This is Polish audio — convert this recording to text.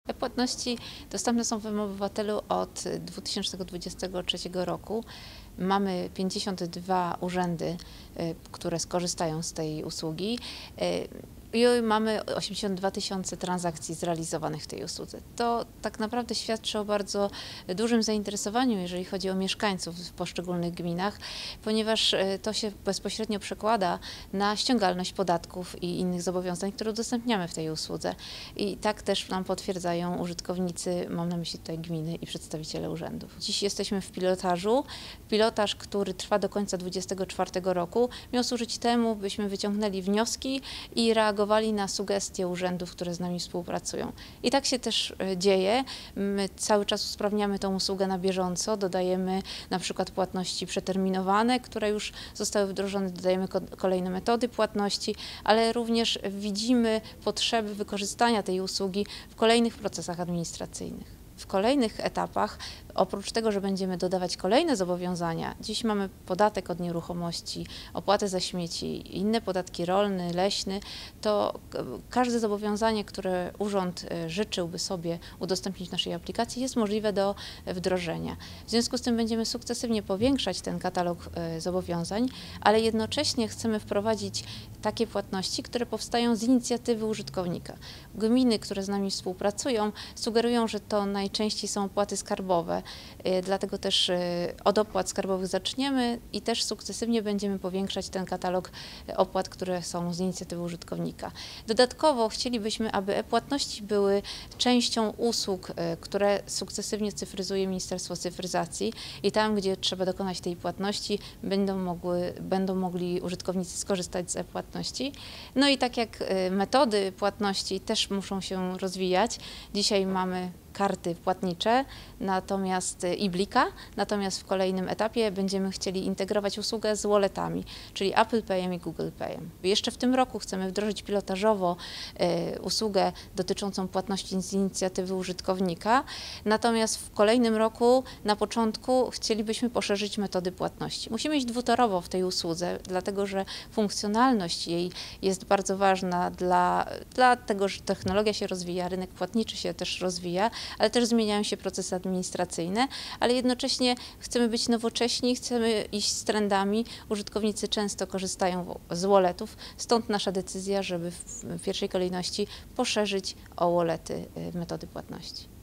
E-płatności dostępne są w mObywatelu od 2023 roku. Mamy 52 urzędy, które skorzystają z tej usługi. I mamy 82 000 transakcji zrealizowanych w tej usłudze. To tak naprawdę świadczy o bardzo dużym zainteresowaniu, jeżeli chodzi o mieszkańców w poszczególnych gminach, ponieważ to się bezpośrednio przekłada na ściągalność podatków i innych zobowiązań, które udostępniamy w tej usłudze. I tak też nam potwierdzają użytkownicy, mam na myśli tutaj gminy i przedstawiciele urzędów. Dziś jesteśmy w pilotażu. Pilotaż, który trwa do końca 2024 roku, miał służyć temu, byśmy wyciągnęli wnioski i reagowali na sugestie urzędów, które z nami współpracują. I tak się też dzieje. My cały czas usprawniamy tą usługę na bieżąco, dodajemy na przykład płatności przeterminowane, które już zostały wdrożone, dodajemy kolejne metody płatności, ale również widzimy potrzeby wykorzystania tej usługi w kolejnych procesach administracyjnych. W kolejnych etapach, oprócz tego, że będziemy dodawać kolejne zobowiązania, dziś mamy podatek od nieruchomości, opłatę za śmieci, inne podatki rolny, leśny, to każde zobowiązanie, które urząd życzyłby sobie udostępnić w naszej aplikacji, jest możliwe do wdrożenia. W związku z tym będziemy sukcesywnie powiększać ten katalog zobowiązań, ale jednocześnie chcemy wprowadzić takie płatności, które powstają z inicjatywy użytkownika. Gminy, które z nami współpracują, sugerują, że to najczęściej są opłaty skarbowe, dlatego też od opłat skarbowych zaczniemy i też sukcesywnie będziemy powiększać ten katalog opłat, które są z inicjatywy użytkownika. Dodatkowo chcielibyśmy, aby e-płatności były częścią usług, które sukcesywnie cyfryzuje Ministerstwo Cyfryzacji i tam, gdzie trzeba dokonać tej płatności, będą mogli użytkownicy skorzystać z e-płatności. No i tak jak metody płatności też muszą się rozwijać, dzisiaj mamy karty płatnicze, natomiast i Blika, natomiast w kolejnym etapie będziemy chcieli integrować usługę z walletami, czyli Apple Payem i Google Payem. Jeszcze w tym roku chcemy wdrożyć pilotażowo usługę dotyczącą płatności z inicjatywy użytkownika, natomiast w kolejnym roku na początku chcielibyśmy poszerzyć metody płatności. Musimy iść dwutorowo w tej usłudze, dlatego że funkcjonalność jej jest bardzo ważna dla tego, że technologia się rozwija, rynek płatniczy się też rozwija, ale też zmieniają się procesy administracyjne, ale jednocześnie chcemy być nowocześni, chcemy iść z trendami. Użytkownicy często korzystają z walletów, stąd nasza decyzja, żeby w pierwszej kolejności poszerzyć o wallety metody płatności.